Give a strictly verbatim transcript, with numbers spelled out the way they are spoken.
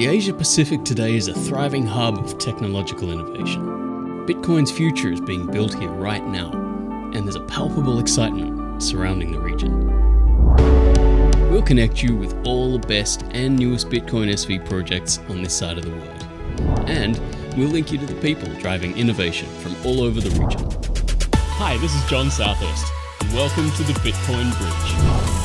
The Asia Pacific today is a thriving hub of technological innovation. Bitcoin's future is being built here right now, and there's a palpable excitement surrounding the region. We'll connect you with all the best and newest Bitcoin S V projects on this side of the world. And we'll link you to the people driving innovation from all over the region. Hi, this is John Southurst, and welcome to the Bitcoin Bridge.